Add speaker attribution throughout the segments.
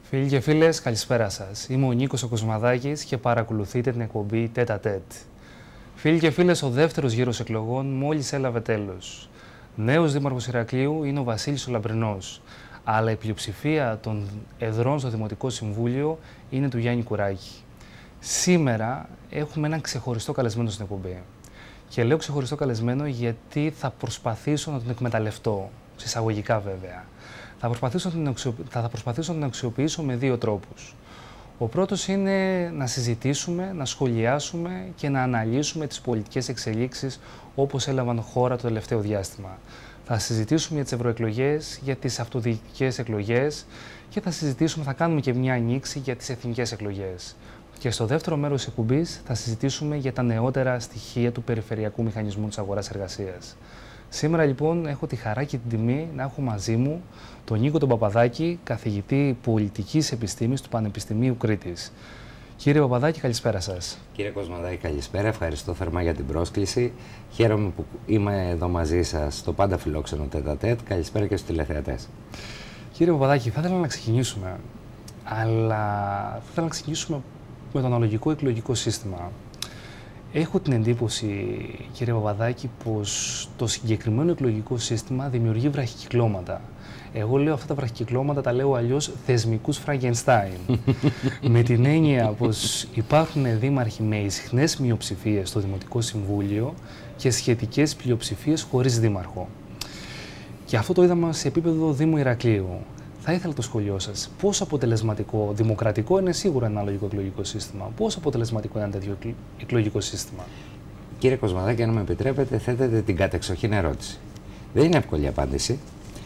Speaker 1: Φίλοι και φίλες, καλησπέρα σας. Είμαι ο Νίκος ο Κοσμαδάκης και παρακολουθείτε την εκπομπή Τέτα Τέτ. Φίλοι και φίλες, ο δεύτερος γύρος εκλογών μόλις έλαβε τέλος. Νέος δήμαρχος Ηρακλείου είναι ο Βασίλης ο Λαμπρινός, αλλά η πλειοψηφία των εδρών στο Δημοτικό Συμβούλιο είναι του Γιάννη Κουράκη. Σήμερα έχουμε έναν ξεχωριστό καλεσμένο στην εκπομπή. Και λέω ξεχωριστό καλεσμένο γιατί θα προσπαθήσω να τον εκμεταλλευτώ, συσσαγωγικά βέβαια. Θα προσπαθήσω να τον αξιοποιήσω με δύο τρόπους. Ο πρώτος είναι να συζητήσουμε, να σχολιάσουμε και να αναλύσουμε τις πολιτικές εξελίξεις όπως έλαβαν χώρα το τελευταίο διάστημα. Θα συζητήσουμε για τις ευρωεκλογές, για τις αυτοδιοικητικές εκλογές και θα κάνουμε και μια ανοίξη για τις εθνικές εκλογές. Και στο δεύτερο μέρος της εκπομπής θα συζητήσουμε για τα νεότερα στοιχεία του περιφερειακού μηχανισμού της αγοράς εργασίας. Σήμερα λοιπόν έχω τη χαρά και την τιμή να έχω μαζί μου τον Νίκο τον Παπαδάκη, καθηγητή πολιτικής επιστήμης του Πανεπιστημίου Κρήτης. Κύριε Παπαδάκη, καλησπέρα σας.
Speaker 2: Κύριε Κοσμαδάκη, καλησπέρα. Ευχαριστώ θερμά για την πρόσκληση. Χαίρομαι που είμαι εδώ μαζί σας στο πάντα φιλόξενο Τέτα Τέτ. Καλησπέρα και στους τηλεθεατές.
Speaker 1: Κύριε Παπαδάκη, θα ήθελα να ξεκινήσουμε, αλλά θα ήθελα να ξεκινήσουμε με το αναλογικό εκλογικό σύστημα. Έχω την εντύπωση, κύριε Παπαδάκη, πως το συγκεκριμένο εκλογικό σύστημα δημιουργεί βραχικυκλώματα. Εγώ λέω αυτά τα βραχικυκλώματα, τα λέω αλλιώς θεσμικούς Φραγκενστάιν. Με την έννοια πως υπάρχουν δήμαρχοι με ισχνές μειοψηφίες στο Δημοτικό Συμβούλιο και σχετικές πλειοψηφίες χωρίς δήμαρχο. Και αυτό το είδαμε σε επίπεδο Δήμου Ηρακλείου. Θα ήθελα το σχολείο σας. Πόσο αποτελεσματικό, δημοκρατικό είναι σίγουρα ένα αναλογικό εκλογικό σύστημα. Πόσο αποτελεσματικό είναι ένα τέτοιο εκλογικό σύστημα?
Speaker 2: Κύριε Κοσμαδάκη, αν με επιτρέπετε, θέτετε την κατεξοχήν ερώτηση. Δεν είναι εύκολη απάντηση.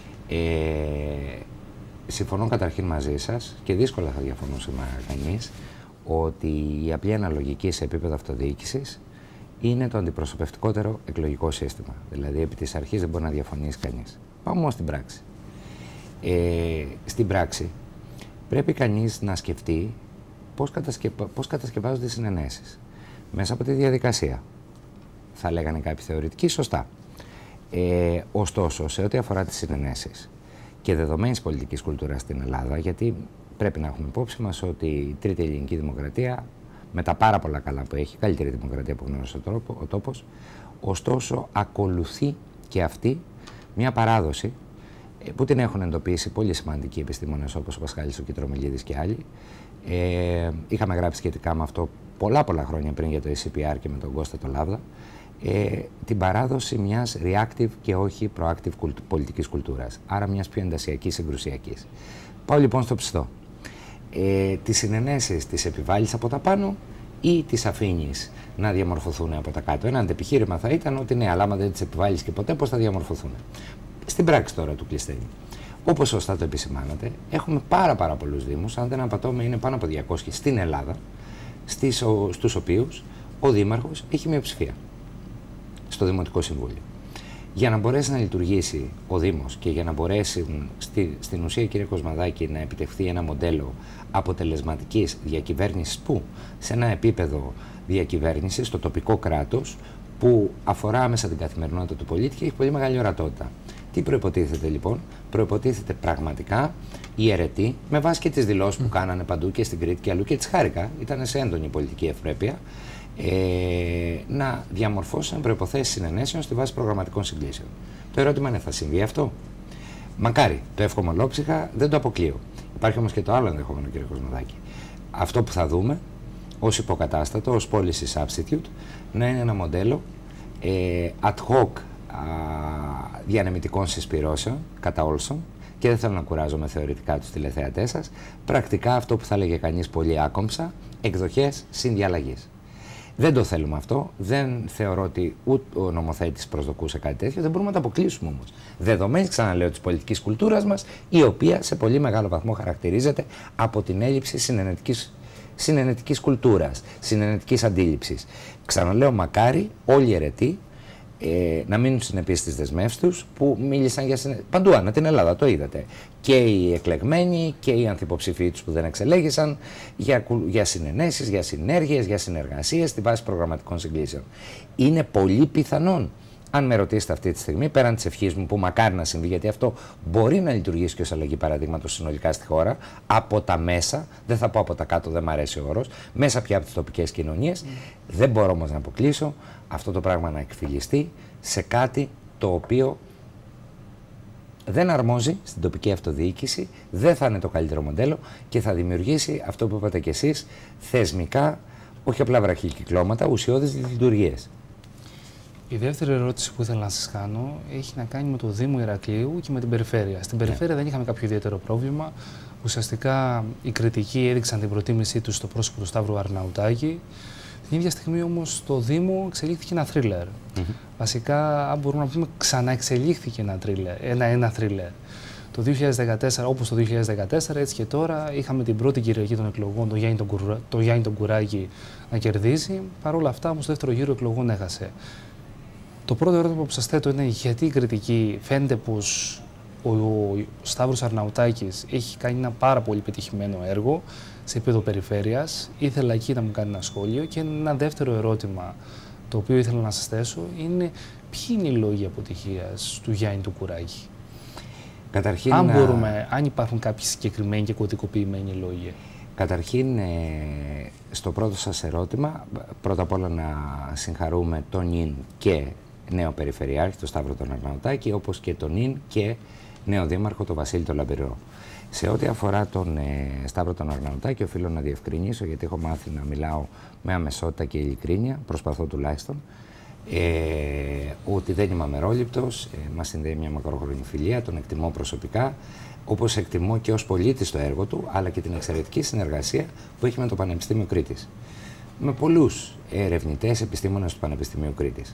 Speaker 2: Συμφωνώ καταρχήν μαζί σας και δύσκολα θα διαφωνούσε κανείς ότι η απλή αναλογική σε επίπεδο αυτοδιοίκησης είναι το αντιπροσωπευτικότερο εκλογικό σύστημα. Δηλαδή, επί της αρχής δεν μπορεί να διαφωνήσει κανείς. Πάμε όμως στην πράξη. Στην πράξη πρέπει κανείς να σκεφτεί πώς κατασκευάζονται οι συνενέσεις. Μέσα από τη διαδικασία. Θα λέγανε κάποιοι θεωρητικοί, σωστά. Ωστόσο, σε ό,τι αφορά τις συνενέσεις και δεδομένης πολιτικής κουλτούρας στην Ελλάδα, γιατί πρέπει να έχουμε υπόψη μας ότι η Τρίτη Ελληνική Δημοκρατία, με τα πάρα πολλά καλά που έχει, καλύτερη δημοκρατία που γνώρισε ο τόπος, ωστόσο ακολουθεί και αυτή μια παράδοση που την έχουν εντοπίσει πολύ σημαντικοί επιστήμονες όπως ο Πασχάλης ο Κιτρομιλίδης και άλλοι. Είχαμε γράψει σχετικά με αυτό πολλά χρόνια πριν για το ECPR και με τον Κώστα το Λάβδα. Την παράδοση μιας reactive και όχι proactive πολιτικής κουλτούρας, άρα μιας πιο εντασσιακής συγκρουσιακής. Πάω λοιπόν στο ψητό. Τις συνενέσεις τις επιβάλλεις από τα πάνω ή τις αφήνεις να διαμορφωθούν από τα κάτω? Ένα αντεπιχείρημα θα ήταν ότι ναι, αλλά άμα δεν τις επιβάλλεις και ποτέ, πώς θα διαμορφωθούν? Στην πράξη τώρα του κλεισταίνει. Όπως σωστά το επισημάνατε, έχουμε πάρα πολλούς δήμους, αν δεν απατώμε είναι πάνω από 200 στην Ελλάδα, στους οποίους ο δήμαρχος έχει μειοψηφία στο Δημοτικό Συμβούλιο. Για να μπορέσει να λειτουργήσει ο Δήμος και για να μπορέσει στην ουσία, κύριε Κοσμαδάκη, να επιτευχθεί ένα μοντέλο αποτελεσματικής διακυβέρνησης που σε ένα επίπεδο διακυβέρνησης, στο τοπικό κράτος, που αφορά άμεσα την καθημερινότητα του πολίτη και έχει πολύ μεγάλη ορατότητα. Τι προϋποτίθεται λοιπόν? Προϋποτίθεται πραγματικά οι αιρετοί, με βάση και τις δηλώσεις που κάνανε παντού και στην Κρήτη και αλλού, και τις χάρηκα, ήταν σε έντονη πολιτική ευπρέπεια, να διαμορφώσουν προϋποθέσεις συνενέσεων στη βάση προγραμματικών συγκλήσεων. Το ερώτημα είναι, θα συμβεί αυτό? Μακάρι, το εύχομαι ολόψυχα, δεν το αποκλείω. Υπάρχει όμως και το άλλο ενδεχόμενο, κύριε Κοσμαδάκη. Αυτό που θα δούμε ως υποκατάστατο, ως policy substitute, να είναι ένα μοντέλο ad hoc διανεμητικών συσπυρώσεων κατά όλσον, και δεν θέλω να κουράζομαι θεωρητικά τους τηλεθεατές σας, πρακτικά αυτό που θα έλεγε κανείς πολύ άκομψα, εκδοχές συνδιαλλαγής. Δεν το θέλουμε αυτό, δεν θεωρώ ότι ούτε ο νομοθέτης προσδοκούσε κάτι τέτοιο, δεν μπορούμε να το αποκλείσουμε όμως. Δεδομένης, ξαναλέω, της πολιτικής κουλτούρας μας, η οποία σε πολύ μεγάλο βαθμό χαρακτηρίζεται από την έλλειψη συνενετικής κουλτούρας, συνενετικής αντίληψης. Ξαναλέω, μακάρι όλοι οι αιρετοί να μείνουν συνεπείς στις δεσμεύσεις τους που μίλησαν για παντού ανά την Ελλάδα, το είδατε. Και οι εκλεγμένοι και οι ανθυποψηφοί τους που δεν εξελέγησαν για συνενέσεις, για συνέργειες, για συνεργασίες στη βάση προγραμματικών συγκλήσεων. Είναι πολύ πιθανόν αν με ρωτήσετε αυτή τη στιγμή, πέραν της ευχής μου που μακάρι να συμβεί, γιατί αυτό μπορεί να λειτουργήσει και ως αλλαγή παραδείγματος συνολικά στη χώρα, από τα μέσα, δεν θα πω από τα κάτω, δεν μ' αρέσει ο όρος, μέσα πια από τις τοπικές κοινωνίες, δεν μπορώ όμως να αποκλείσω αυτό το πράγμα να εκφυλιστεί σε κάτι το οποίο δεν αρμόζει στην τοπική αυτοδιοίκηση, δεν θα είναι το καλύτερο μοντέλο και θα δημιουργήσει αυτό που είπατε κι εσείς, θεσμικά, όχι απλά βραχικυκλώματα, ουσιώδεις λειτουργίες.
Speaker 1: Η δεύτερη ερώτηση που ήθελα να σας κάνω έχει να κάνει με το Δήμο Ηρακλείου και με την περιφέρεια. Στην περιφέρεια δεν είχαμε κάποιο ιδιαίτερο πρόβλημα. Ουσιαστικά οι κριτικοί έδειξαν την προτίμησή τους στο πρόσωπο του Σταύρου Αρναουτάκη. Την ίδια στιγμή όμως στο Δήμο εξελίχθηκε ένα θρίλερ. Βασικά, αν μπορούμε να πούμε, ξαναεξελίχθηκε ένα θρίλερ. Το 2014, όπως το 2014, έτσι και τώρα, είχαμε την πρώτη Κυριακή των εκλογών, τον Γιάννη τον Κουράκη να κερδίζει. Παρ' όλα αυτά, όμως, το δεύτερο γύρο εκλογών έχασε. Το πρώτο ερώτημα που σας θέτω είναι γιατί η κριτική φαίνεται πως ο Σταύρος Αρναουτάκης έχει κάνει ένα πάρα πολύ πετυχημένο έργο σε επίπεδο περιφέρειας. Ήθελα εκεί να μου κάνει ένα σχόλιο. Και ένα δεύτερο ερώτημα το οποίο ήθελα να σας θέσω είναι ποιοι είναι οι λόγοι αποτυχίας του Γιάννη του Κουράκη.
Speaker 2: Καταρχήν,
Speaker 1: αν υπάρχουν κάποιοι συγκεκριμένοι και κωδικοποιημένοι λόγοι.
Speaker 2: Καταρχήν, στο πρώτο σας ερώτημα, πρώτα απ' όλα να συγχαρούμε τον νυν και νέο Περιφερειάρχη, τον Σταύρο τον Αρναουτάκη, όπως και τον νυν και νέο Δήμαρχο, τον Βασίλη τον Λαμπυρό. Σε ό,τι αφορά τον Σταύρο τον Αρναουτάκη, οφείλω να διευκρινίσω, γιατί έχω μάθει να μιλάω με αμεσότητα και ειλικρίνεια, προσπαθώ τουλάχιστον, ότι δεν είμαι αμερόληπτος, μας συνδέει μια μακροχρόνια φιλία, τον εκτιμώ προσωπικά, όπως εκτιμώ και ως πολίτης το έργο του, αλλά και την εξαιρετική συνεργασία που έχει με το Πανεπιστήμιο Κρήτης. Με πολλούς ερευνητές, επιστήμονες του Πανεπιστημίου Κρήτης.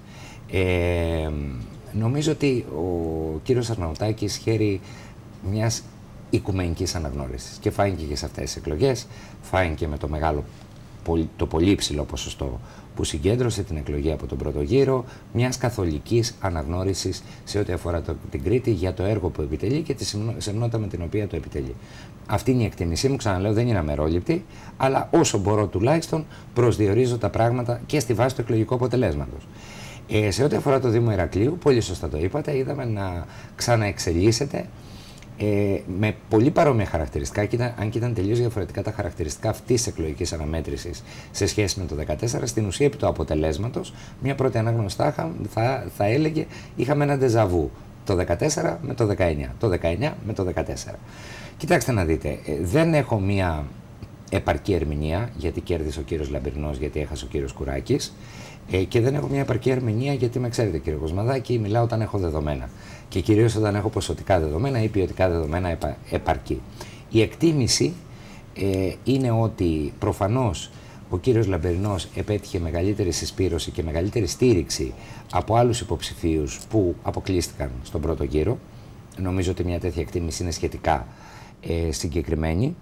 Speaker 2: Νομίζω ότι ο κύριος Αρναουτάκης χαίρει μιας οικουμενικής αναγνώρισης και φάνηκε και σε αυτές τις εκλογές, φάνηκε με το πολύ υψηλό ποσοστό που συγκέντρωσε την εκλογή από τον πρώτο γύρο, μιας καθολικής αναγνώρισης σε ό,τι αφορά την Κρήτη για το έργο που επιτελεί και τη σεμνότητα με την οποία το επιτελεί. Αυτή είναι η εκτίμησή μου, ξαναλέω, δεν είναι αμερόληπτη, αλλά όσο μπορώ τουλάχιστον προσδιορίζω τα πράγματα και στη βάση του εκλογικού αποτελέσματος. Σε ό,τι αφορά το Δήμο Ηρακλείου, πολύ σωστά το είπατε, είδαμε να ξαναεξελίσσεται με πολύ παρόμοια χαρακτηριστικά, αν και ήταν τελείως διαφορετικά τα χαρακτηριστικά αυτής της εκλογικής αναμέτρησης σε σχέση με το 2014, στην ουσία επί του αποτελέσματος, μια πρώτη ανάγνωση θα έλεγε είχαμε ένα ντεζαβού το 2014 με το 2019, το 2019 με το 2014. Κοιτάξτε να δείτε, δεν έχω μια επαρκή ερμηνεία γιατί κέρδισε ο κύριος Λαμπυρνός, γιατί έχασε ο κύριος Κουράκης. Και δεν έχω μια επαρκή ερμηνεία γιατί με ξέρετε κύριε Κοσμαδάκη, μιλάω όταν έχω δεδομένα και κυρίως όταν έχω ποσοτικά δεδομένα ή ποιοτικά δεδομένα επαρκή. Η εκτίμηση είναι ότι προφανώς ο κύριος Λαμπερινός επέτυχε μεγαλύτερη συσπήρωση και μεγαλύτερη στήριξη από άλλους υποψηφίους που αποκλείστηκαν στον πρώτο γύρο. Νομίζω ότι μια τέτοια εκτίμηση είναι σχετικά συγκεκριμένη.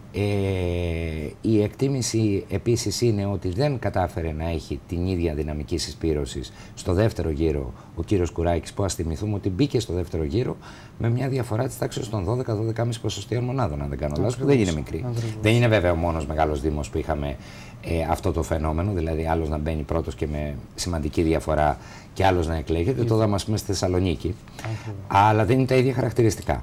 Speaker 2: Η εκτίμηση επίσης είναι ότι δεν κατάφερε να έχει την ίδια δυναμική συσπήρωση στο δεύτερο γύρο ο κύριος Κουράκης, που ας θυμηθούμε ότι μπήκε στο δεύτερο γύρο με μια διαφορά της τάξης των 12-12,5 ποσοστιαίων μονάδων, αν δεν κάνω λάθος, που δεν είναι μικρή. Δεν είναι βέβαια ο μόνος μεγάλος δήμος που είχαμε αυτό το φαινόμενο, δηλαδή άλλος να μπαίνει πρώτος και με σημαντική διαφορά και άλλος να εκλέγεται. Το είδαμε, ας πούμε, στη Θεσσαλονίκη. Αλλά δεν είναι τα ίδια χαρακτηριστικά.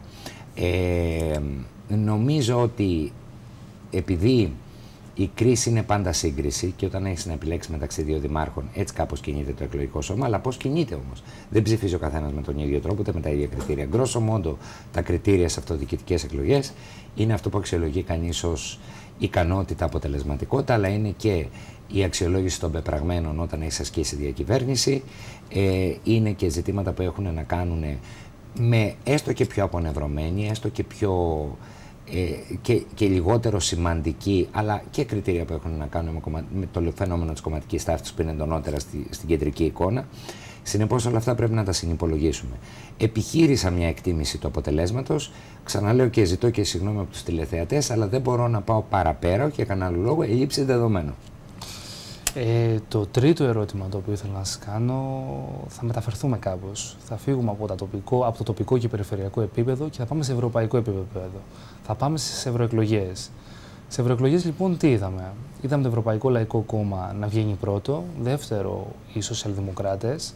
Speaker 2: Νομίζω ότι επειδή η κρίση είναι πάντα σύγκριση και όταν έχεις να επιλέξεις μεταξύ δύο δημάρχων, έτσι κάπως κινείται το εκλογικό σώμα. Αλλά πώς κινείται όμως? Δεν ψηφίζει ο καθένας με τον ίδιο τρόπο, ούτε με τα ίδια κριτήρια. Γκρόσο μόντο, τα κριτήρια σε αυτοδιοικητικές εκλογές είναι αυτό που αξιολογεί κανείς ως ικανότητα, αποτελεσματικότητα, αλλά είναι και η αξιολόγηση των πεπραγμένων όταν έχεις ασκήσει διακυβέρνηση. Είναι και ζητήματα που έχουν να κάνουν με έστω και πιο απονευρωμένη, έστω και πιο. Και λιγότερο σημαντική, αλλά και κριτήρια που έχουν να κάνουν με το φαινόμενο της κομματικής ταύτισης που είναι εντονότερα στην κεντρική εικόνα. Συνεπώς όλα αυτά πρέπει να τα συνυπολογίσουμε. Επιχείρησα μια εκτίμηση του αποτελέσματος, ξαναλέω και ζητώ και συγγνώμη από τους τηλεθεατές, αλλά δεν μπορώ να πάω παραπέρα και για κανένα άλλο λόγο, ελλείψη δεδομένων.
Speaker 1: Το τρίτο ερώτημα το οποίο ήθελα να σας κάνω, θα μεταφερθούμε κάπως. Θα φύγουμε από το τοπικό και περιφερειακό επίπεδο και θα πάμε σε ευρωπαϊκό επίπεδο. Θα πάμε στις ευρωεκλογές. Σε ευρωεκλογές λοιπόν τι είδαμε? Είδαμε το Ευρωπαϊκό Λαϊκό Κόμμα να βγαίνει πρώτο, δεύτερο οι Σοσιαλδημοκράτες,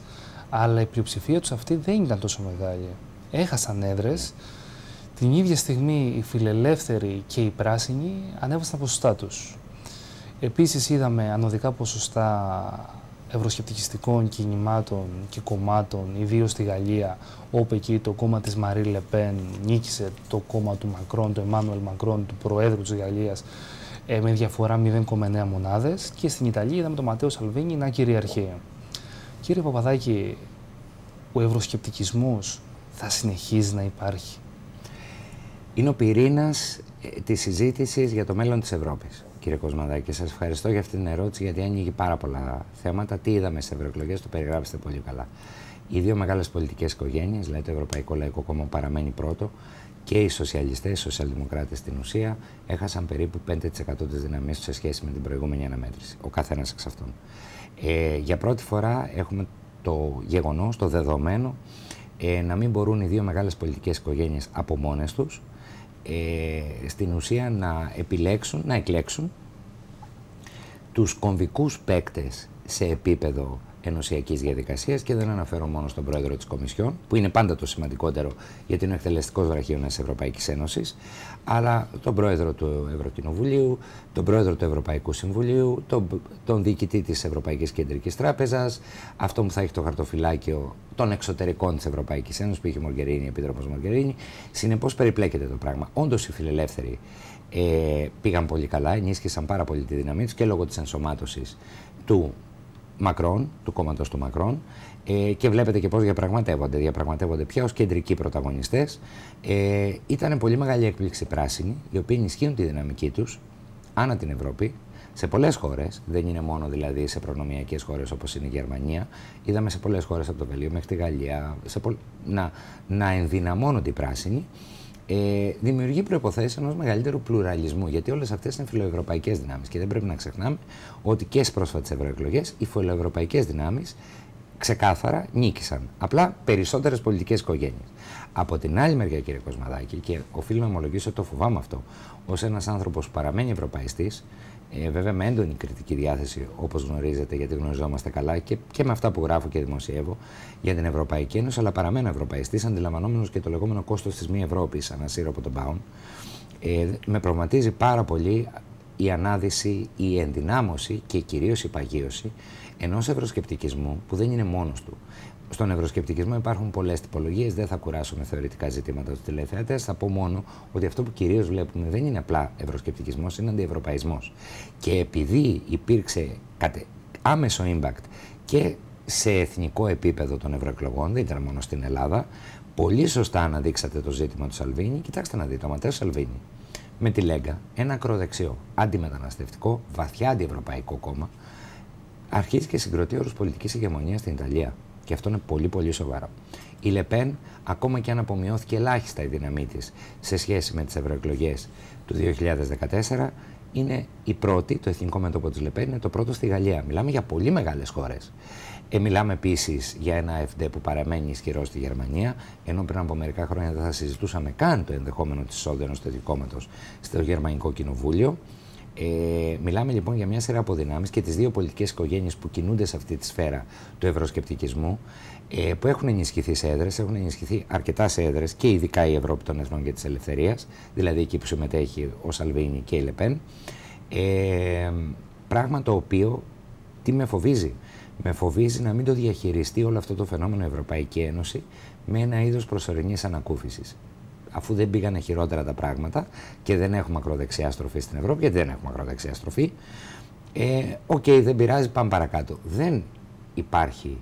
Speaker 1: αλλά η πλειοψηφία τους αυτή δεν ήταν τόσο μεγάλη. Έχασαν έδρες. Την ίδια στιγμή οι φιλελεύθεροι και οι πράσινοι ανέβασαν τα ποσοστά τους. Επίσης είδαμε ανωδικά ποσοστά ευρωσκεπτικιστικών κινημάτων και κομμάτων, ιδίως στη Γαλλία, όπου εκεί το κόμμα της Μαρί Λεπέν νίκησε το κόμμα του Μακρόν, του Εμμάνουελ Μακρόν, του Προέδρου της Γαλλίας, με διαφορά 0,9 μονάδες, και στην Ιταλία είδαμε τον Ματέο Σαλβίνι να κυριαρχεί. Κύριε Παπαδάκη, ο ευρωσκεπτικισμός θα συνεχίζει να υπάρχει?
Speaker 2: Είναι ο πυρήνας της συζήτησης για το μέλλον της Ευρώπης, κύριε Κοσμαδάκη. Σας ευχαριστώ για αυτή την ερώτηση, γιατί ανοίγει πάρα πολλά θέματα. Τι είδαμε στις ευρωεκλογές, το περιγράψετε πολύ καλά. Οι δύο μεγάλες πολιτικές οικογένειες, δηλαδή το Ευρωπαϊκό Λαϊκό Κόμμα παραμένει πρώτο, και οι σοσιαλιστές, οι σοσιαλδημοκράτες στην ουσία, έχασαν περίπου 5% της δύναμής τους σε σχέση με την προηγούμενη αναμέτρηση. Ο καθένας εξ αυτών. Για πρώτη φορά έχουμε το γεγονός, το δεδομένο, να μην μπορούν οι δύο μεγάλες πολιτικές οικογένειες από μόνες τους στην ουσία να επιλέξουν, να εκλέξουν τους κομβικούς παίκτες σε επίπεδο ενωσιακής διαδικασίας, και δεν αναφέρω μόνο στον πρόεδρο της Κομισιόν, που είναι πάντα το σημαντικότερο γιατί είναι ο εκτελεστικός βραχίωνας της Ευρωπαϊκής Ένωσης, αλλά τον πρόεδρο του Ευρωκοινοβουλίου, τον πρόεδρο του Ευρωπαϊκού Συμβουλίου, τον διοικητή της Ευρωπαϊκής Κεντρικής Τράπεζας, αυτό που θα έχει το χαρτοφυλάκιο των εξωτερικών της Ευρωπαϊκής Ένωσης, που είχε Μογκερίνη, Επίτροπος Μογκερίνη. Συνεπώς περιπλέκεται το πράγμα. Όντως οι φιλελεύθεροι πήγαν πολύ καλά, ενίσχυσαν πάρα πολύ τη δύναμή τους και λόγω της ενσωμάτωσης του Μακρόν, του κόμματος του Μακρόν, και βλέπετε και πώς διαπραγματεύονται. Διαπραγματεύονται πια ως κεντρικοί πρωταγωνιστές. Ήταν πολύ μεγάλη έκπληξη πράσινοι, οι οποίοι ενισχύουν τη δυναμική τους ανά την Ευρώπη, σε πολλές χώρες. Δεν είναι μόνο δηλαδή σε προνομιακές χώρες όπως είναι η Γερμανία. Είδαμε σε πολλές χώρες, από το Βέλγιο μέχρι τη Γαλλία, να ενδυναμώνονται οι πράσινοι. Δημιουργεί προϋποθέσεις ενός μεγαλύτερου πλουραλισμού, γιατί όλες αυτές είναι φιλοευρωπαϊκές δυνάμεις και δεν πρέπει να ξεχνάμε ότι και στις πρόσφατες ευρωεκλογές οι φιλοευρωπαϊκές δυνάμεις ξεκάθαρα νίκησαν. Απλά περισσότερες πολιτικές οικογένειες. Από την άλλη μεριά, κύριε Κοσμαδάκη, και οφείλω να ομολογήσω ότι το φοβάμαι αυτό, ως ένας άνθρωπος που παραμένει ευρωπαϊστής, βέβαια με έντονη κριτική διάθεση, όπως γνωρίζετε, γιατί γνωριζόμαστε καλά και με αυτά που γράφω και δημοσιεύω για την Ευρωπαϊκή Ένωση, αλλά παραμένω ευρωπαϊστής, αντιλαμβανόμενος και το λεγόμενο κόστος της μη Ευρώπης, ανασύρω από τον Μπάουν. Με προβληματίζει πάρα πολύ η ανάδυση, η ενδυνάμωση και κυρίως η παγίωση ενός ευρωσκεπτικισμού που δεν είναι μόνος του. Στον ευρωσκεπτικισμό υπάρχουν πολλές τυπολογίες, δεν θα κουράσω με θεωρητικά ζητήματα του τηλεθεατές. Θα πω μόνο ότι αυτό που κυρίως βλέπουμε δεν είναι απλά ευρωσκεπτικισμός, είναι αντιευρωπαϊσμός. Και επειδή υπήρξε άμεσο impact και σε εθνικό επίπεδο των ευρωεκλογών, δεν ήταν μόνο στην Ελλάδα, πολύ σωστά αναδείξατε το ζήτημα του Σαλβίνι. Κοιτάξτε να δείτε, ο Ματέο Σαλβίνι με τη Λέγκα, ένα ακροδεξιό, αντιμεταναστευτικό, βαθιά αντιευρωπαϊκό κόμμα, αρχίζει και συγκροτεί όρους πολιτικής ηγεμονίας στην Ιταλία. Και αυτό είναι πολύ πολύ σοβαρό. Η Λεπέν, ακόμα και αν απομειώθηκε ελάχιστα η δύναμή της σε σχέση με τις ευρωεκλογές του 2014, είναι η πρώτη, το εθνικό μέτωπο της Λεπέν είναι το πρώτο στη Γαλλία. Μιλάμε για πολύ μεγάλες χώρες. Μιλάμε επίσης για ένα AfD που παραμένει ισχυρό στη Γερμανία, ενώ πριν από μερικά χρόνια δεν θα συζητούσαμε καν το ενδεχόμενο της εισόδου ενός τέτοιου κόμματος στο Γερμανικό Κοινοβούλιο. Μιλάμε λοιπόν για μια σειρά από δυνάμεις και τις δύο πολιτικές οικογένειες που κινούνται σε αυτή τη σφαίρα του ευρωσκεπτικισμού, που έχουν ενισχυθεί σε έδρες, έχουν ενισχυθεί αρκετά σε έδρες και ειδικά η Ευρώπη των Εθνών και της Ελευθερίας, δηλαδή εκεί που συμμετέχει ο Σαλβίνι και η Λεπέν. Πράγμα το οποίο τι με φοβίζει. Με φοβίζει να μην το διαχειριστεί όλο αυτό το φαινόμενο η Ευρωπαϊκή Ένωση με ένα είδος προσωρινής ανακούφισης. Αφού δεν πήγανε χειρότερα τα πράγματα και δεν έχουμε ακροδεξιά στροφή στην Ευρώπη, γιατί δεν έχουμε ακροδεξιά στροφή, δεν πειράζει, πάμε παρακάτω. Δεν υπάρχει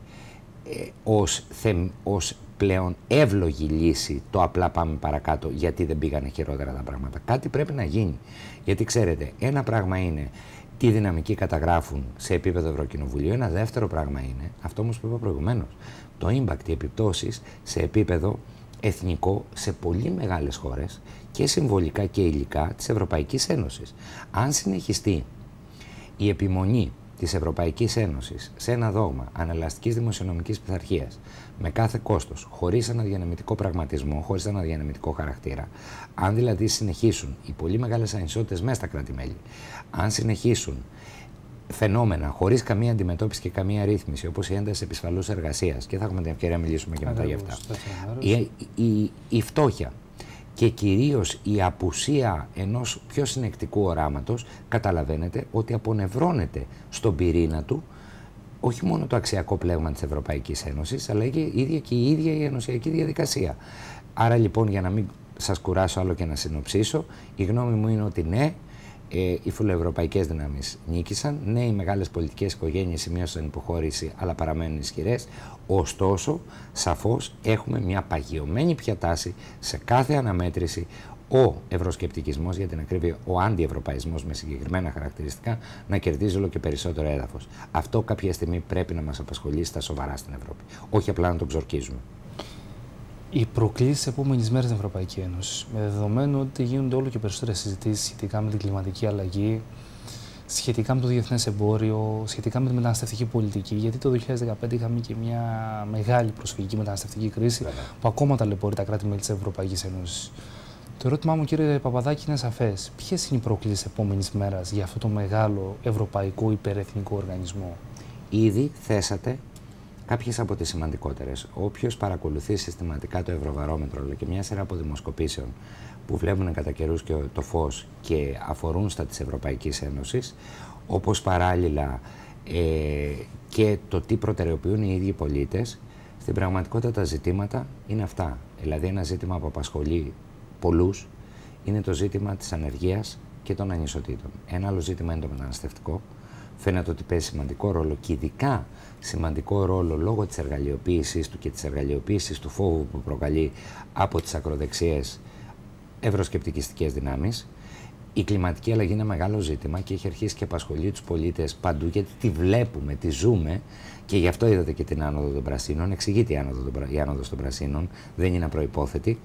Speaker 2: ως πλέον εύλογη λύση το απλά πάμε παρακάτω γιατί δεν πήγανε χειρότερα τα πράγματα. Κάτι πρέπει να γίνει. Γιατί ξέρετε, ένα πράγμα είναι τι δυναμική καταγράφουν σε επίπεδο Ευρωκοινοβουλίου, ένα δεύτερο πράγμα είναι, αυτό όμως που είπα προηγουμένως, το impact, οι επιπτώσεις σε επίπεδο εθνικό σε πολύ μεγάλες χώρες και συμβολικά και υλικά της Ευρωπαϊκής Ένωσης. Αν συνεχιστεί η επιμονή της Ευρωπαϊκής Ένωσης σε ένα δόγμα ανελαστικής δημοσιονομικής πειθαρχίας με κάθε κόστος, χωρίς αναδιανεμητικό πραγματισμό, χωρίς αναδιανεμητικό χαρακτήρα, αν δηλαδή συνεχίσουν οι πολύ μεγάλες ανισότητες μέσα στα κράτη-μέλη, αν συνεχίσουν φαινόμενα χωρίς καμία αντιμετώπιση και καμία ρύθμιση, όπως η ένταση επισφαλούς εργασίας, και θα έχουμε την ευκαιρία να μιλήσουμε και μετά γι' αυτά. Η φτώχεια και κυρίως η απουσία ενός πιο συνεκτικού οράματος, καταλαβαίνετε ότι απονευρώνεται στον πυρήνα του όχι μόνο το αξιακό πλέγμα της Ευρωπαϊκής Ένωσης, αλλά και η ίδια η ενωσιακή διαδικασία. Άρα λοιπόν, για να μην σας κουράσω άλλο και να συνοψίσω, η γνώμη μου είναι ότι ναι, οι φιλοευρωπαϊκές δυνάμεις νίκησαν, ναι, οι μεγάλες πολιτικές οικογένειες σημείωσαν υποχώρηση, αλλά παραμένουν ισχυρές. Ωστόσο, σαφώς έχουμε μια παγιωμένη πια τάση σε κάθε αναμέτρηση, ο ευρωσκεπτικισμός, για την ακρίβεια ο αντιευρωπαϊσμός με συγκεκριμένα χαρακτηριστικά, να κερδίζει όλο και περισσότερο έδαφος. Αυτό κάποια στιγμή πρέπει να μας απασχολήσει στα σοβαρά στην Ευρώπη, όχι απλά να το ψορκίζουμε.
Speaker 1: Οι προκλήσεις της επόμενης μέρας στην Ευρωπαϊκή Ένωση, με δεδομένο ότι γίνονται όλο και περισσότερες συζητήσεις σχετικά με την κλιματική αλλαγή, σχετικά με το διεθνές εμπόριο, σχετικά με τη μεταναστευτική πολιτική, γιατί το 2015 είχαμε και μια μεγάλη προσφυγική μεταναστευτική κρίση που ακόμα ταλαιπωρεί τα κράτη-μέλη της Ευρωπαϊκής Ένωσης. Το ερώτημά μου, κύριε Παπαδάκη, είναι σαφές. Ποιες είναι οι προκλήσεις της επόμενης μέρας για αυτό το μεγάλο ευρωπαϊκό υπερεθνικό οργανισμό?
Speaker 2: Ήδη θέσατε κάποιες από τις σημαντικότερες. Όποιος παρακολουθεί συστηματικά το Ευρωβαρόμετρο, αλλά και μια σειρά από δημοσκοπήσεων που βλέπουν κατά καιρούς και το φως και αφορούν στα της Ευρωπαϊκής Ένωσης, όπως παράλληλα και το τι προτεραιοποιούν οι ίδιοι πολίτες, στην πραγματικότητα τα ζητήματα είναι αυτά. Δηλαδή, ένα ζήτημα που απασχολεί πολλούς είναι το ζήτημα της ανεργίας και των ανισοτήτων. Ένα άλλο ζήτημα είναι το μεταναστευτικό. Φαίνεται ότι παίζει σημαντικό ρόλο, και ειδικά σημαντικό ρόλο λόγω της εργαλειοποίησης του και της εργαλειοποίησης του φόβου που προκαλεί από τις ακροδεξιές ευρωσκεπτικιστικές δυνάμεις. Η κλιματική αλλαγή είναι μεγάλο ζήτημα και έχει αρχίσει και απασχολεί τους πολίτες παντού, γιατί τη βλέπουμε, τη ζούμε, και γι' αυτό είδατε και την άνοδο των πρασίνων. Εξηγείται η άνοδος των πρασίνων, δεν είναι απροϋπόθετη.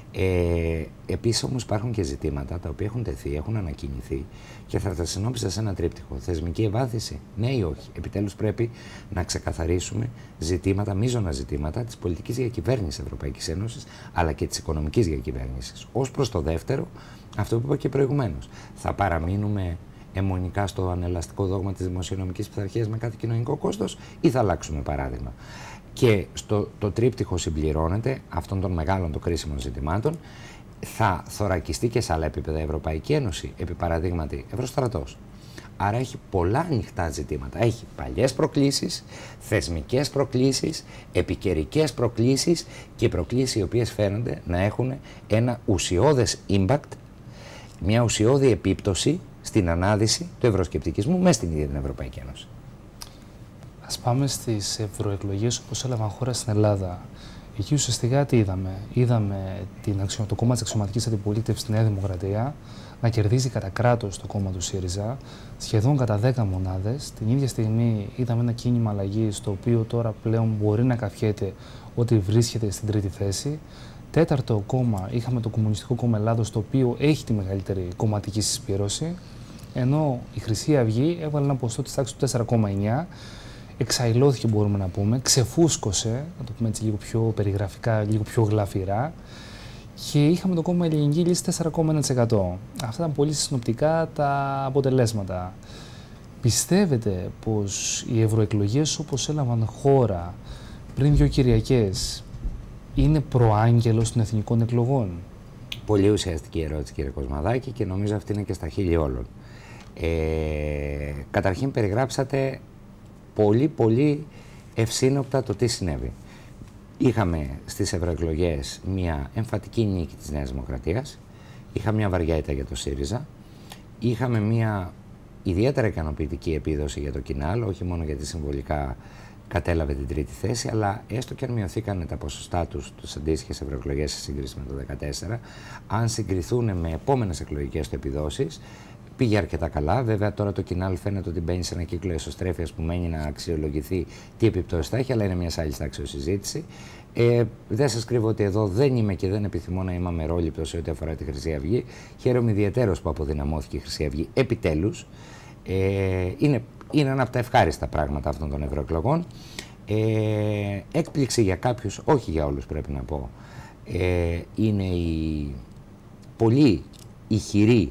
Speaker 2: Επίσης όμως υπάρχουν και ζητήματα τα οποία έχουν τεθεί, έχουν ανακοινηθεί, και θα τα συνόψισα σε ένα τρίπτυχο. Θεσμική ευάθυνση, ναι ή όχι? Επιτέλους πρέπει να ξεκαθαρίσουμε ζητήματα, μείζωνα ζητήματα της πολιτικής διακυβέρνησης Ευρωπαϊκής Ένωσης, αλλά και της οικονομικής διακυβέρνησης. Ως προς το δεύτερο, αυτό που είπα και προηγουμένως, θα παραμείνουμε αιμονικά στο ανελαστικό δόγμα της δημοσιονομικής πειθαρχίας με κάθε κοινωνικό κόστος, ή θα αλλάξουμε παράδειγμα? Και το τρίπτυχο συμπληρώνεται αυτών των μεγάλων, των κρίσιμων ζητημάτων. Θα θωρακιστεί και σε άλλα επίπεδα η Ευρωπαϊκή Ένωση, επί παραδείγματι Ευρωστρατός. Άρα έχει πολλά ανοιχτά ζητήματα. Έχει παλιές προκλήσεις, θεσμικές προκλήσεις, επικαιρικές προκλήσεις και προκλήσεις οι οποίες φαίνονται να έχουν ένα ουσιώδες impact, μια ουσιώδη επίπτωση στην ανάδυση του ευρωσκεπτικισμού μέσα στην ίδια την Ευρωπαϊκή Ένωση.
Speaker 1: Ας πάμε στις ευρωεκλογές όπως έλαβαν χώρα στην Ελλάδα. Εκεί ουσιαστικά τι είδαμε? Είδαμε το κόμμα της αξιωματικής αντιπολίτευσης στη Νέα Δημοκρατία να κερδίζει κατά κράτος το κόμμα του ΣΥΡΙΖΑ, σχεδόν κατά 10 μονάδες. Την ίδια στιγμή είδαμε ένα κίνημα αλλαγής, το οποίο τώρα πλέον μπορεί να καφιέται ότι βρίσκεται στην τρίτη θέση. Τέταρτο κόμμα είχαμε το Κομμουνιστικό Κόμμα Ελλάδος, το οποίο έχει τη μεγαλύτερη κομματική συσπήρωση, ενώ η Χρυσή Αυγή έβαλε ένα ποσοστό της τάξης του 4,9. Εξαϊλώθηκε, μπορούμε να πούμε, ξεφούσκωσε, να το πούμε έτσι λίγο πιο περιγραφικά, λίγο πιο γλαφυρά, και είχαμε το κόμμα Ελληνική Λύση 4,1%. Αυτά ήταν πολύ συνοπτικά τα αποτελέσματα. Πιστεύετε πως οι ευρωεκλογές όπως έλαβαν χώρα πριν 2 Κυριακές είναι προάγγελος των εθνικών εκλογών?
Speaker 2: Πολύ ουσιαστική ερώτηση, κύριε Κοσμαδάκη, και νομίζω αυτή είναι και στα χείλη όλων. Καταρχήν περιγράψατε πολύ ευσύνοπτα το τι συνέβη. Είχαμε στις ευρωεκλογές μια εμφατική νίκη της Νέας Δημοκρατίας, είχαμε μια βαριά ήττα για το ΣΥΡΙΖΑ, είχαμε μια ιδιαίτερα ικανοποιητική επίδοση για το Κινάλ, όχι μόνο γιατί συμβολικά κατέλαβε την τρίτη θέση, αλλά έστω και αν μειωθήκαν τα ποσοστά τους στις αντίστοιχες ευρωεκλογές σε σύγκριση με το 2014, αν συγκριθούν με επόμενες εκλογικές του επιδόσεις, πήγε αρκετά καλά. Βέβαια, τώρα το Κινάλ φαίνεται ότι μπαίνει σε ένα κύκλο εσωστρέφειας που μένει να αξιολογηθεί τι επιπτώσεις θα έχει, αλλά είναι μια άλλη τάξη συζήτηση. Δεν σας κρύβω ότι εδώ δεν είμαι και δεν επιθυμώ να είμαι αμερόληπτος σε ό,τι αφορά τη Χρυσή Αυγή. Χαίρομαι ιδιαιτέρως που αποδυναμώθηκε η Χρυσή Αυγή επιτέλους. Είναι ένα από τα ευχάριστα πράγματα αυτών των ευρωεκλογών. Έκπληξη για κάποιους, όχι για όλους πρέπει να πω, είναι η πολύ ηχηρή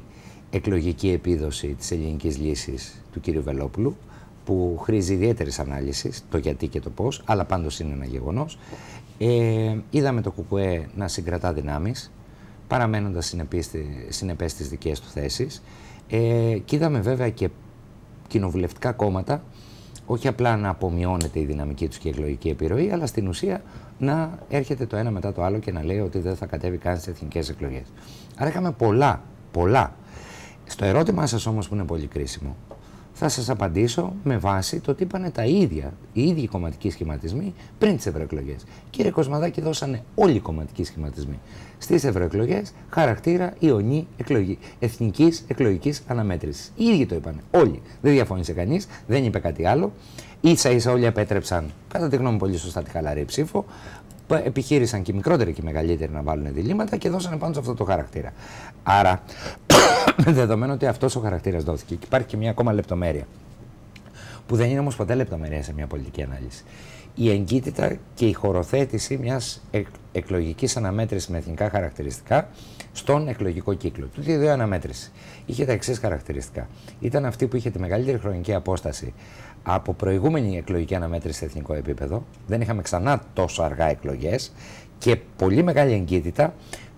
Speaker 2: εκλογική επίδοση της ελληνικής λύσης του κ. Βελόπουλου, που χρήζει ιδιαίτερης ανάλυσης, το γιατί και το πώς, αλλά πάντως είναι ένα γεγονός. Είδαμε το ΚΚΕ να συγκρατά δυνάμεις, παραμένοντας συνεπές στις δικές του θέσεις. Και είδαμε βέβαια και κοινοβουλευτικά κόμματα, όχι απλά να απομειώνεται η δυναμική τους και η εκλογική επιρροή, αλλά στην ουσία να έρχεται το ένα μετά το άλλο και να λέει ότι δεν θα κατέβει καν στις εθνικές εκλογές. Άρα είχαμε πολλά. Στο ερώτημά σας όμως, που είναι πολύ κρίσιμο, θα σας απαντήσω με βάση το ότι είπανε οι ίδιοι κομματικοί σχηματισμοί πριν τις ευρωεκλογές. Κύριε Κοσμαδάκη, δώσανε όλοι οι κομματικοί σχηματισμοί στις ευρωεκλογές χαρακτήρα ιονή εθνικής εκλογικής αναμέτρησης. Οι ίδιοι το είπανε. Όλοι. Δεν διαφώνησε κανείς, δεν είπε κάτι άλλο. Ίσα-ίσα όλοι επέτρεψαν, κατά τη γνώμη πολύ σωστά, τη χαλαρή ψήφο. Επιχείρησαν και οι μικρότεροι και οι μεγαλύτεροι να βάλουν διλήμματα και δώσανε πάνω σε αυτό το χαρακτήρα. Άρα, με δεδομένο ότι αυτός ο χαρακτήρας δόθηκε, και υπάρχει και μια ακόμα λεπτομέρεια, που δεν είναι όμως ποτέ λεπτομέρεια σε μια πολιτική ανάλυση. Η εγκύτητα και η χωροθέτηση μιας εκλογικής αναμέτρησης με εθνικά χαρακτηριστικά στον εκλογικό κύκλο. Τούτη η αναμέτρηση είχε τα εξής χαρακτηριστικά. Ήταν αυτή που είχε τη μεγαλύτερη χρονική απόσταση από προηγούμενη εκλογική αναμέτρηση σε εθνικό επίπεδο. Δεν είχαμε ξανά τόσο αργά εκλογές και πολύ μεγάλη εγκύτητα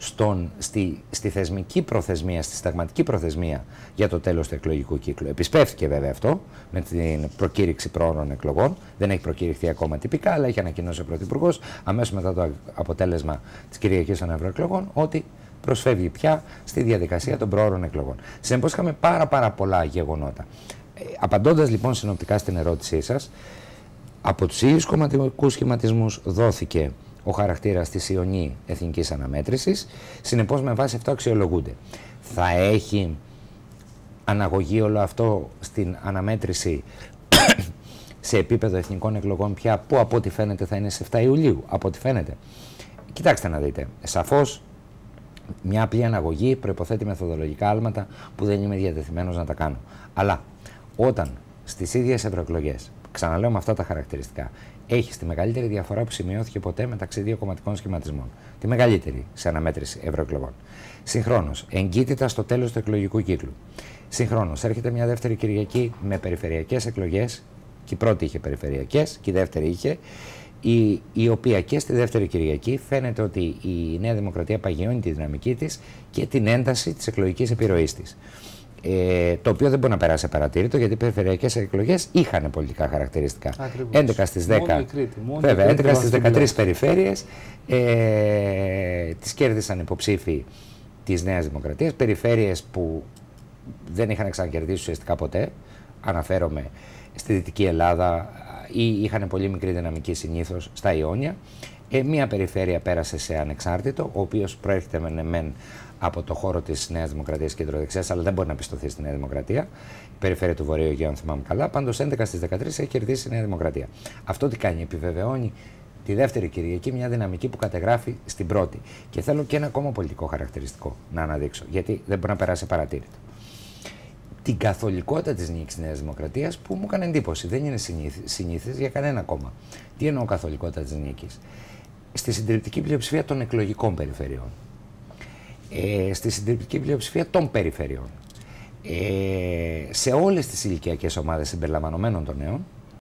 Speaker 2: στη θεσμική προθεσμία, στη συνταγματική προθεσμία για το τέλος του εκλογικού κύκλου. Επισπεύθηκε βέβαια αυτό με την προκήρυξη πρόωρων εκλογών. Δεν έχει προκηρυχθεί ακόμα τυπικά, αλλά έχει ανακοινώσει ο Πρωθυπουργός αμέσως μετά το αποτέλεσμα της Κυριακής των Ευρωεκλογών ότι προσφεύγει πια στη διαδικασία των πρόωρων εκλογών. Συνεπώς είχαμε πάρα πολλά γεγονότα. Απαντώντας λοιπόν συνοπτικά στην ερώτησή σας, από τους ίδιους κομματικούς σχηματισμούς δόθηκε ο χαρακτήρας της ιονή εθνικής αναμέτρησης, συνεπώς με βάση αυτό αξιολογούνται. Θα έχει αναγωγή όλο αυτό στην αναμέτρηση σε επίπεδο εθνικών εκλογών πια, που από ό,τι φαίνεται θα είναι σε 7 Ιουλίου, από ό,τι φαίνεται. Κοιτάξτε να δείτε, σαφώς μια απλή αναγωγή προϋποθέτει μεθοδολογικά άλματα που δεν είμαι διατεθειμένος να τα κάνω. Αλλά όταν στις ίδιες ευρωεκλογές, ξαναλέω με αυτά τα χαρακτηριστικά, έχει τη μεγαλύτερη διαφορά που σημειώθηκε ποτέ μεταξύ δύο κομματικών σχηματισμών. Τη μεγαλύτερη σε αναμέτρηση ευρωεκλογών. Συγχρόνως, εγκύτητα στο τέλος του εκλογικού κύκλου. Συγχρόνως, έρχεται μια δεύτερη Κυριακή με περιφερειακές εκλογές, και η πρώτη είχε περιφερειακές, και η δεύτερη είχε, η οποία και στη δεύτερη Κυριακή φαίνεται ότι η Νέα Δημοκρατία παγιώνει τη δυναμική της και την ένταση της εκλογικής επιρροής της. Το οποίο δεν μπορεί να περάσει παρατήρητο, γιατί οι περιφερειακές εκλογές είχαν πολιτικά χαρακτηριστικά.
Speaker 1: Ακριβώς.
Speaker 2: 11 στις 10, βέβαια, 11 στις 13 περιφέρειες τις κέρδισαν υποψήφοι της Νέας Δημοκρατίας. Περιφέρειες που δεν είχαν ξανακερδίσει ουσιαστικά ποτέ, αναφέρομαι στη Δυτική Ελλάδα, ή είχαν πολύ μικρή δυναμική συνήθως στα Ιόνια. Μία περιφέρεια πέρασε σε ανεξάρτητο, ο οποίος προέρχεται μεν από το χώρο της Νέας Δημοκρατίας κεντροδεξιάς, αλλά δεν μπορεί να πιστωθεί στη Νέα Δημοκρατία. Η περιφέρεια του Βορείου Αιγαίου, αν θυμάμαι καλά. Πάντως 11 στις 13 έχει κερδίσει η Νέα Δημοκρατία. Αυτό τι κάνει? Επιβεβαιώνει τη δεύτερη Κυριακή μια δυναμική που κατεγράφει στην πρώτη. Και θέλω και ένα ακόμα πολιτικό χαρακτηριστικό να αναδείξω, γιατί δεν μπορεί να περάσει παρατήρητο. Την καθολικότητα της νίκης της Νέας Δημοκρατίας, που μου έκανε εντύπωση. Δεν είναι συνήθις για κανένα κόμμα. Τι εννοώ καθολικότητα της νίκης? Στη συντριπτική πλειοψηφία των εκλογικών περιφερειών. Στη συντριπτική πλειοψηφία των περιφερειών. Σε όλες τις ηλικιακές ομάδες συμπεριλαμβανομένων των νέων,